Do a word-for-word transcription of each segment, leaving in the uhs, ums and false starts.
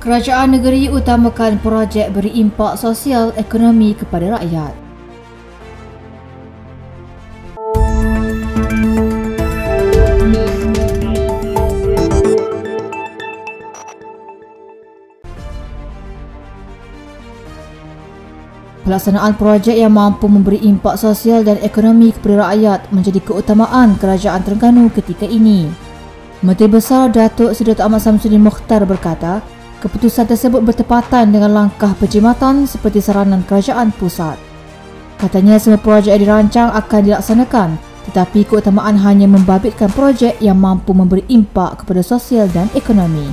Kerajaan negeri utamakan projek beri impak sosial ekonomi kepada rakyat. Pelaksanaan projek yang mampu memberi impak sosial dan ekonomi kepada rakyat menjadi keutamaan Kerajaan Terengganu ketika ini. Menteri Besar Datuk Seri Datuk Ahmad Samsudin Mokhtar berkata, keputusan tersebut bertepatan dengan langkah perkhidmatan seperti saranan Kerajaan Pusat. Katanya semua projek yang dirancang akan dilaksanakan, tetapi keutamaan hanya membabitkan projek yang mampu memberi impak kepada sosial dan ekonomi.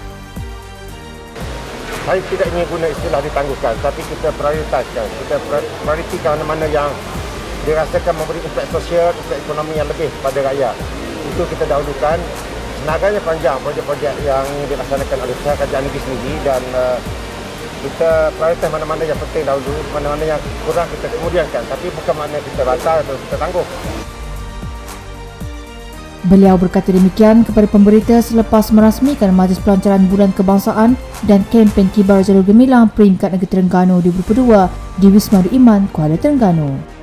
Saya tidak ingin guna istilah ditangguhkan, tapi kita prioritaskan. Kita prioritikan mana-mana yang dirasakan memberi impak sosial, impak ekonomi yang lebih pada rakyat. Itu kita dahulukan. Senaganya panjang projek-projek yang dilaksanakan oleh kerajaan negeri sendiri dan uh, kita prioritas mana-mana yang penting dahulu, mana-mana yang kurang kita kemudiankan. Tapi bukan makna kita batal atau kita tangguh. Beliau berkata demikian kepada pemberita selepas merasmikan Majlis Pelancaran Bulan Kebangsaan dan kempen Kibar Jalur Gemilang Peringkat Negeri Terengganu dua ribu dua puluh dua di Wisma Nur Iman, Kuala Terengganu.